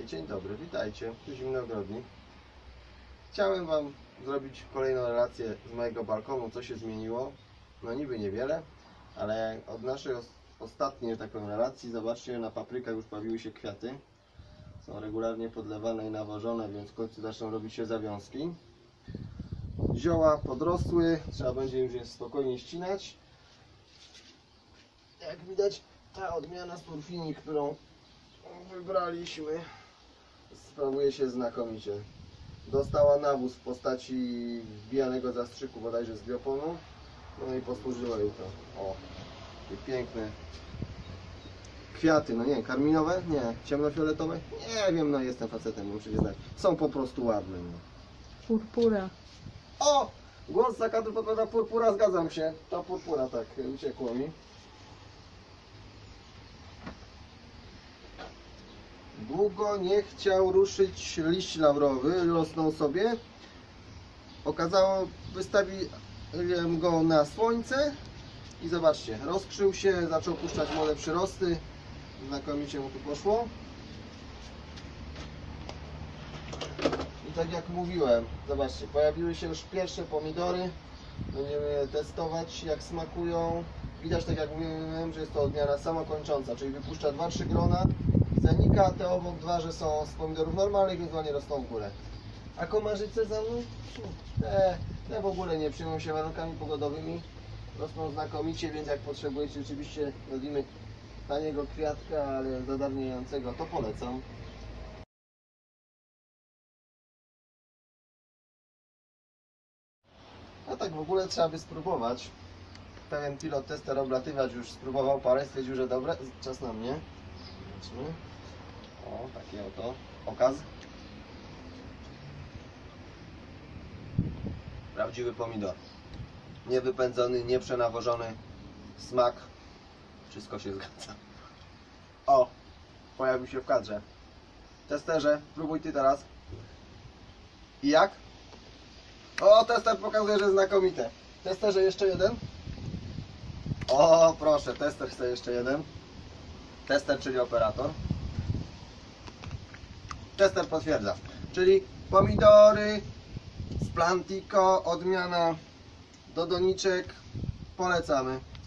Dzień dobry, witajcie, tu Zimny Ogrodnik. Chciałem Wam zrobić kolejną relację z mojego balkonu, co się zmieniło. No niby niewiele, ale od naszej ostatniej taką relacji, zobaczcie, na paprykach już pojawiły się kwiaty. Są regularnie podlewane i nawożone, więc w końcu zaczną robić się zawiązki. Zioła podrosły, trzeba będzie już je spokojnie ścinać. Jak widać, ta odmiana z Porfinii, którą wybraliśmy, sprawuje się znakomicie. Dostała nawóz w postaci wbijanego zastrzyku bodajże z bioponu. No i posłużyło jej to. O, takie piękne kwiaty, no nie, karminowe? Nie, ciemnofioletowe? Nie wiem, no jestem facetem, muszę znać. Są po prostu ładne. No. Purpura. O! Głos za kadru podpowiada purpura, zgadzam się. To purpura, tak, uciekło mi. Długo nie chciał ruszyć liść laurowy, rosnął sobie. Wystawiłem go na słońce i zobaczcie, rozkrzył się, zaczął puszczać młode przyrosty. Znakomicie mu tu poszło. I tak jak mówiłem, zobaczcie, pojawiły się już pierwsze pomidory. Będziemy testować, jak smakują. Widać, tak jak mówiłem, że jest to odmiana samokończąca, czyli wypuszcza 2-3 grona, zanika, te obok dwa, że są z pomidorów normalnych, więc ładnie rosną w górę. A komarzyce za mną? Te w ogóle nie przyjmują się warunkami pogodowymi, rosną znakomicie, więc jak potrzebujecie rzeczywiście robimy taniego kwiatka, ale zadarniającego, to polecam. A tak w ogóle trzeba by spróbować. Pewien pilot tester oblatywać już spróbował parę, stwierdził, że dobre, czas na mnie. Zobaczmy. O, taki oto okaz. Prawdziwy pomidor. Niewypędzony, nieprzenawożony. Smak. Wszystko się zgadza. O, pojawił się w kadrze. Testerze, próbuj ty teraz. I jak? O, tester pokazuje, że znakomite. Testerze jeszcze jeden. O, proszę, tester chce jeszcze jeden. Tester, czyli operator. Tester potwierdza. Czyli pomidory z Plantico, odmiana do doniczek. Polecamy.